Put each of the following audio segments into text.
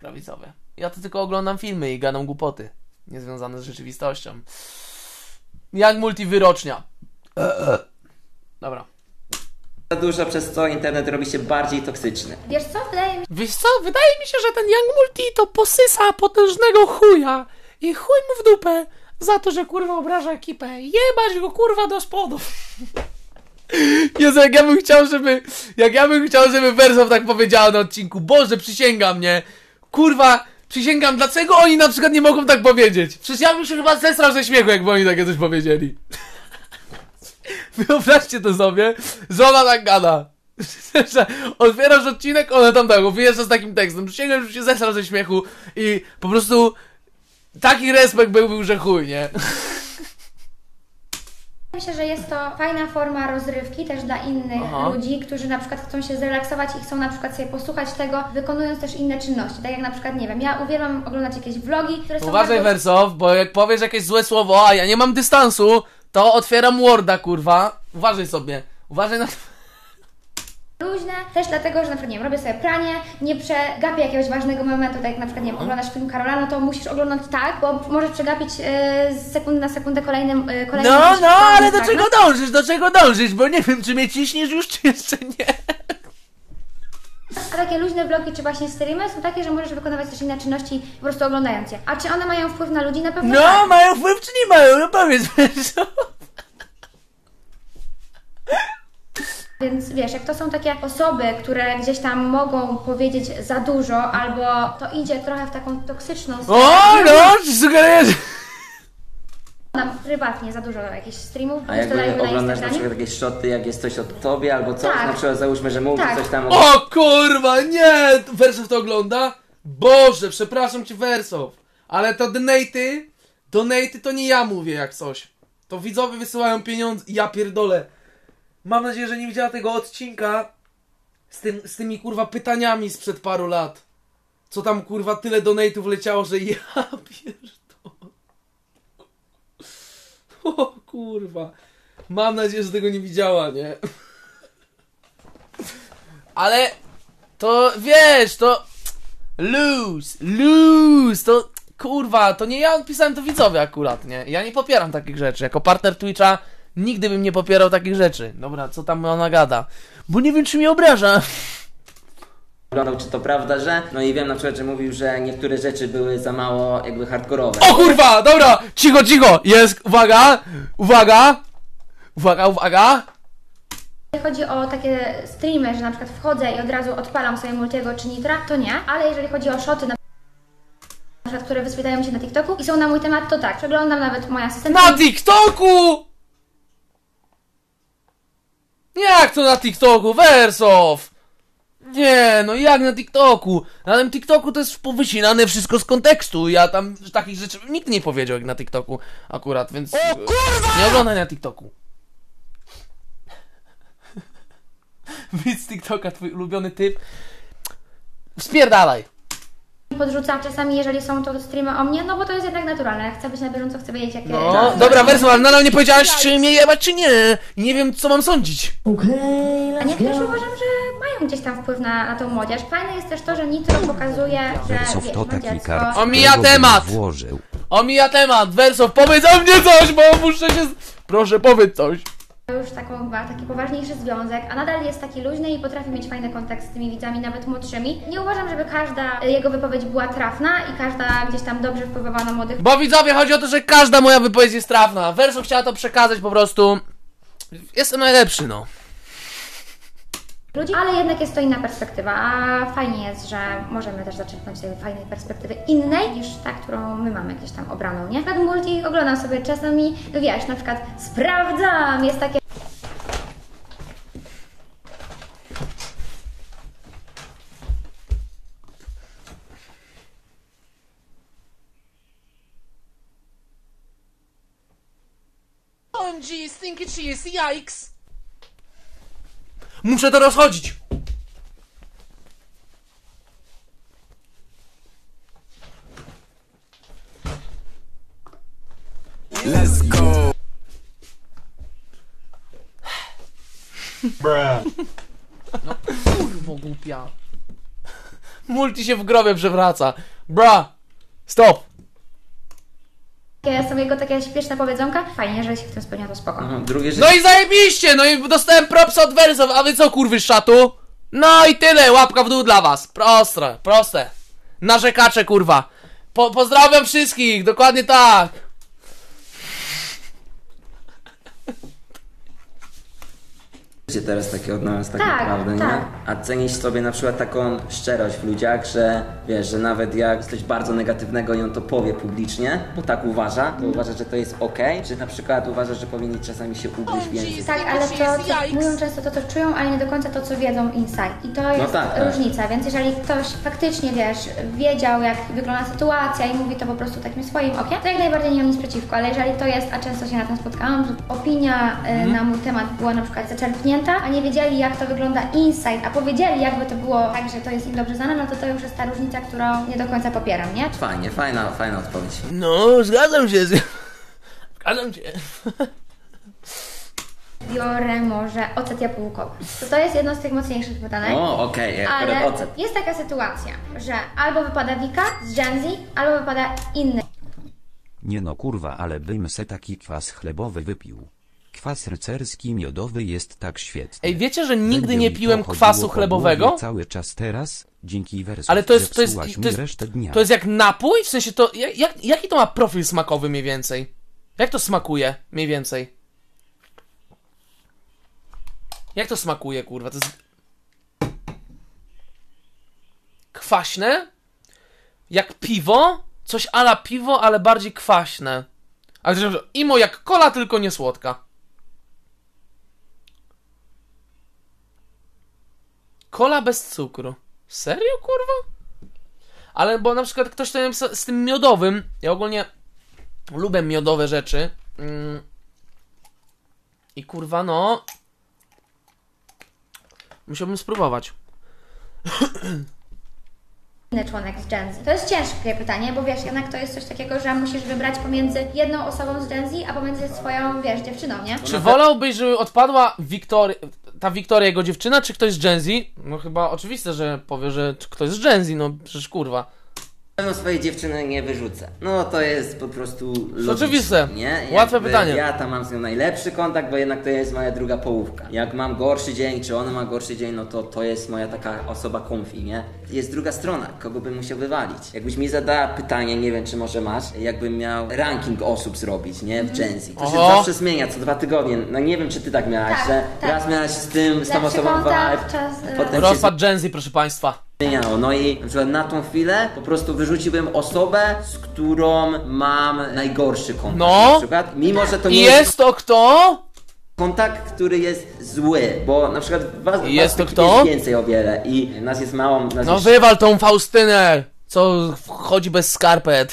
prawicowy. Ja to tylko oglądam filmy i gadam głupoty. Niezwiązane z rzeczywistością. Jak multiwyrocznia. Dobra. Za dużo, przez co internet robi się bardziej toksyczny. Wiesz co? Wiesz co? Wydaje mi się, że ten Young Multi to posysa potężnego chuja. I chuj mu w dupę za to, że kurwa obraża ekipę. Jebać go kurwa do spodów. Jezu, jak ja bym chciał, żeby Wersow tak powiedziała na odcinku. Boże, przysięgam, nie? Kurwa, przysięgam, dlaczego oni na przykład nie mogą tak powiedzieć? Przecież ja bym się chyba zesrał ze śmiechu, jakby oni takie coś powiedzieli. Wyobraźcie to sobie, że ona tak gada. Otwierasz odcinek, ona tam tak, wyjeżdża z takim tekstem. Przysięgam, że się zesrał ze śmiechu i po prostu taki respekt był, że chuj, nie? Myślę, że jest to fajna forma rozrywki też dla innych ludzi, którzy na przykład chcą się zrelaksować i chcą na przykład sobie posłuchać tego, wykonując też inne czynności. Tak jak na przykład, nie wiem, ja uwielbiam oglądać jakieś vlogi, które są... Uważaj, Wersow, bo jak powiesz jakieś złe słowo, a ja nie mam dystansu, to otwieram Worda, kurwa. Uważaj sobie. Uważaj na... luźne, też dlatego, że na przykład, nie wiem, robię sobie pranie, nie przegapię jakiegoś ważnego momentu, tak jak na przykład, nie wiem, oglądasz film Karola, no to musisz oglądać tak, bo możesz przegapić z sekundy na sekundę kolejnym No, ale do czego dążysz, bo nie wiem, czy mnie ciśniesz już, czy jeszcze nie. A takie luźne vlogi, czy właśnie streamy są takie, że możesz wykonywać też inne czynności po prostu oglądając je. A czy one mają wpływ na ludzi? Na pewno no, tak. mają wpływ, czy nie mają? No powiedz, Wersow. Więc wiesz, jak to są takie osoby, które gdzieś tam mogą powiedzieć za dużo, albo to idzie trochę w taką toksyczną stronę. O, no, sugerujesz. Prywatnie za dużo jakichś streamów. A jakby oglądasz na przykład jakieś shoty, jak jest coś o tobie albo coś, tak. na przykład załóżmy, że mówi coś tam O kurwa, nie! Wersow to ogląda? Boże, przepraszam cię, Wersow. Ale to donaty to nie ja mówię jak coś. To widzowie wysyłają pieniądze. Ja pierdolę. Mam nadzieję, że nie widziała tego odcinka z tymi kurwa pytaniami sprzed paru lat. Co tam kurwa tyle donatów leciało, że ja pierdolę. O kurwa. Mam nadzieję, że tego nie widziała, nie? Ale to wiesz, to lose, to kurwa, to nie ja pisałem, to widzowie akurat, nie? Ja nie popieram takich rzeczy. Jako partner Twitcha nigdy bym nie popierał takich rzeczy. Dobra, co tam ona gada? Bo nie wiem, czy mnie obraża. oglądał, czy to prawda, że... No i wiem na przykład, że mówił, że niektóre rzeczy były za mało jakby hardkorowe. O kurwa, dobra, cicho, jest, uwaga. Jeżeli chodzi o takie streamy, że na przykład wchodzę i od razu odpalam sobie Multiego czy Nitra, to nie, ale jeżeli chodzi o shoty, na przykład, które wyświetlają się na TikToku i są na mój temat, to tak, przeglądam, nawet moja asystentka... Na TikToku! Jak to na TikToku, Wersow? Nie, no jak na TikToku? Na tym TikToku to jest powycinane wszystko z kontekstu. Ja tam takich rzeczy nikt nie powiedział jak na TikToku akurat, więc... O kurwa! Nie oglądaj na TikToku. Widz z TikToka, twój ulubiony typ. Spierdalaj. Podrzucam czasami, jeżeli są to streamy o mnie, no bo to jest jednak naturalne. Chcę być na bieżąco, chcę wiedzieć jakie... No, dobra, Wersow, ale nadal nie powiedziałaś, czy mnie jebać, czy nie. I nie wiem, co mam sądzić. A nie, też uważam, że mają gdzieś tam wpływ na tą młodzież. Fajne jest też to, że Nitro pokazuje, że wiesz, ma dziecko... Omija temat, Wersow, powiedz o mnie coś, bo muszę się... Proszę, powiedz coś. Już taki poważniejszy związek, a nadal jest taki luźny i potrafi mieć fajny kontakt z tymi widzami, nawet młodszymi. Nie uważam, żeby każda jego wypowiedź była trafna i każda gdzieś tam dobrze wpływała na młodych. Bo widzowie, chodzi o to, że każda moja wypowiedź jest trafna. Wersow chciała to przekazać po prostu. Jestem najlepszy, no. Ludzi, ale jednak jest to inna perspektywa, a fajnie jest, że możemy też zaczerpnąć tej fajnej perspektywy innej niż ta, którą my mamy gdzieś tam obraną, nie? Na przykład Multi oglądam sobie czasami, wiesz, na przykład sprawdzam, jest takie... OMG, stinky cheese, yikes. Muszę to rozchodzić. Let's go. Bruh. No kurwa głupia. Multi się w grobie przewraca. Bra! Stop! Są jego takie śpieszne powiedzonka. Fajnie, że się w tym spełnia, to spoko. Drugie rzeczy... No i zajebiście! No i dostałem props od wersów, a wy co kurwy z czatu? No i tyle, łapka w dół dla was. Proste, proste. Narzekacze kurwa. Pozdrawiam wszystkich, dokładnie tak. Teraz takie od nas tak Tak, naprawdę, tak. nie? A cenisz sobie na przykład taką szczerość w ludziach, że wiesz, że nawet jak coś bardzo negatywnego i on to powie publicznie, bo tak uważa, to uważasz, że to jest okej? Czy na przykład uważasz, że powinni czasami się ugryźć więcej? Tak, ale mówią często to, co czują, ale nie do końca to, co wiedzą inside. I to jest różnica, więc jeżeli ktoś faktycznie, wiesz, wiedział, jak wygląda sytuacja i mówi to po prostu takim swoim okiem, to jak najbardziej nie mam nic przeciwko, ale jeżeli to jest, a często się na tym spotkałam, że opinia na mój temat była na przykład zaczerpnięta, a nie wiedzieli, jak to wygląda inside, a powiedzieli, jakby to było tak, że to jest im dobrze znane, no to już jest ta różnica, którą nie do końca popieram, nie? Fajnie, fajna odpowiedź. No, zgadzam się. Zgadzam się. Biorę może ocet jabłkowy. To jest jedno z tych mocniejszych pytanek. O, okej, ale akurat ocet. jest taka sytuacja, że albo wypada Wika z Gen Z, albo wypada inny. Nie no kurwa, ale bym se taki kwas chlebowy wypił. Kwas rycerski miodowy jest tak świetny. Ej, wiecie, że nigdy Będzie nie mi to piłem chodziło kwasu po chlebowego? głowie cały czas teraz, dzięki wersom. Ale to jest resztę dnia. to jest jak napój? W sensie to, jaki to ma profil smakowy mniej więcej? Jak to smakuje mniej więcej? Jak to smakuje, kurwa? To jest... Kwaśne? Jak piwo? Coś ala piwo, ale bardziej kwaśne. Ale też imo jak cola, tylko nie słodka. Cola bez cukru. Serio, kurwa? Ale bo na przykład ktoś to z tym miodowym. Ja ogólnie lubię miodowe rzeczy. I kurwa no. Musiałbym spróbować. Inny członek z Gen Z. To jest ciężkie pytanie, bo wiesz, jednak to jest coś takiego, że musisz wybrać pomiędzy jedną osobą z Gen Z, a pomiędzy swoją, wiesz, dziewczyną, nie? Czy wolałbyś, żeby odpadła ta Wiktoria, jego dziewczyna, czy ktoś z Gen Z? No chyba oczywiste, że powie, że ktoś z Gen Z, no przecież kurwa. Na pewno swojej dziewczyny nie wyrzucę. No to jest po prostu logiczne, oczywiste. Nie? Łatwe pytanie. Ja tam mam z nią najlepszy kontakt, bo jednak to jest moja druga połówka. Jak mam gorszy dzień, czy ona ma gorszy dzień, no to jest moja taka osoba comfy, nie? Jest druga strona, kogo bym musiał wywalić. Jakbyś mi zadała pytanie, nie wiem czy może masz, jakbym miał ranking osób zrobić, nie? W Gen Z. To się zawsze zmienia, co 2 tygodnie. No nie wiem czy ty tak miałaś, Tak, że tak. raz miałaś z tym, z tą Lepszy osobą kontakt, vibe, czas, potem się Rozpad Gen Z, proszę państwa. zmieniało. No i na przykład na tą chwilę po prostu wyrzuciłbym osobę, z którą mam najgorszy kontakt. No. Na przykład, mimo że to I nie jest to kto? kontakt, który jest zły, bo na przykład was Jest to w ekipie kto? jest więcej o wiele i nas jest mało, nas No jest wywal tą Faustynę, co chodzi bez skarpet.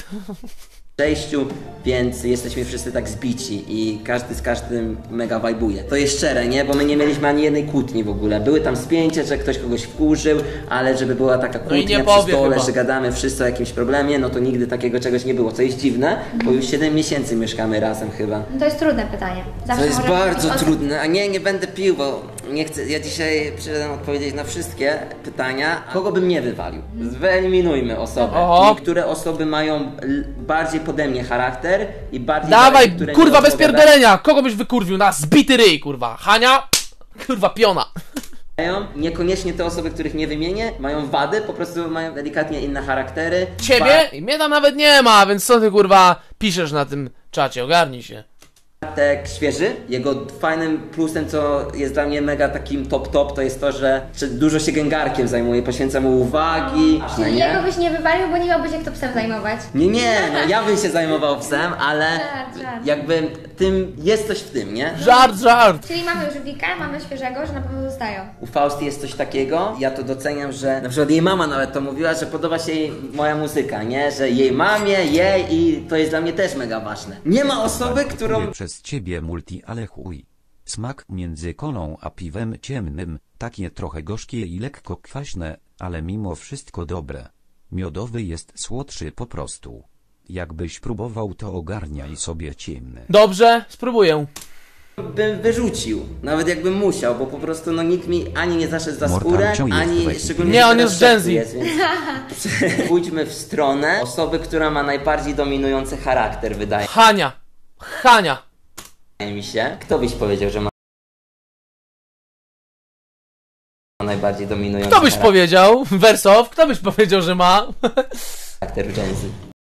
6, więc jesteśmy wszyscy tak zbici i każdy z każdym mega wajbuje. To jest szczere, nie? Bo my nie mieliśmy ani jednej kłótni w ogóle. Były tam spięcia, że ktoś kogoś wkurzył, ale żeby była taka i kłótnia nie przy powie stole, chyba. że gadamy wszyscy o jakimś problemie, no to nigdy takiego czegoś nie było. Co jest dziwne, bo już 7 miesięcy mieszkamy razem chyba. No to jest trudne pytanie. Zawsze To jest może bardzo być trudne, a nie będę pił, bo nie chcę, ja dzisiaj przyszedłem odpowiedzieć na wszystkie pytania. Kogo bym nie wywalił? Wyeliminujmy osobę. Oho. Niektóre osoby mają bardziej pode mnie charakter i bardziej... Dawaj, które nie kurwa, bez odpowiadają. pierdolenia! Kogo byś wykurwił? Na zbity ryj, kurwa. Hania? Kurwa, piona. Niekoniecznie te osoby, których nie wymienię, mają wady, po prostu mają delikatnie inne charaktery. Ciebie? I mnie tam nawet nie ma, więc co ty, kurwa, piszesz na tym czacie? Ogarnij się. Bartek świeży. Jego fajnym plusem, co jest dla mnie mega takim top, to jest to, że dużo się gęgarkiem zajmuje, poświęca mu uwagi. No Czyli nie? jego byś nie wywalił, bo nie miałbyś jak to psem zajmować. Nie, no ja bym się zajmował psem, ale Żart. jakby tym, jest coś w tym, nie? Żart. Czyli mamy już Wikę, mamy świeżego, że na pewno zostają. U Fausty jest coś takiego, ja to doceniam, że na przykład jej mama nawet to mówiła, że podoba się jej moja muzyka, nie? Że jej mamie, jej i to jest dla mnie też mega ważne. Nie ma osoby, którą... Mówię przez ciebie multi, ale chuj. Smak między kolą a piwem ciemnym, takie trochę gorzkie i lekko kwaśne, ale mimo wszystko dobre. Miodowy jest słodszy po prostu. Jakbyś próbował, to ogarniaj sobie ciemny. Dobrze, spróbuję. bym wyrzucił, nawet jakbym musiał, bo po prostu no nikt mi ani nie zaszedł za Mortal skórę, Joe jest ani w ekipie. szczególnie Nie, on teraz jest Gen Z. szefku jest, więc pójdźmy w stronę osoby, która ma najbardziej dominujący charakter, wydaje Hania. mi się. Kto byś powiedział, że ma najbardziej dominujący Kto byś powiedział? Wersow, kto byś powiedział, że ma? charakter Gen Z?